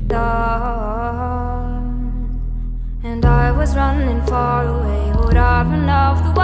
dawn, and I was running far away. Would I run off the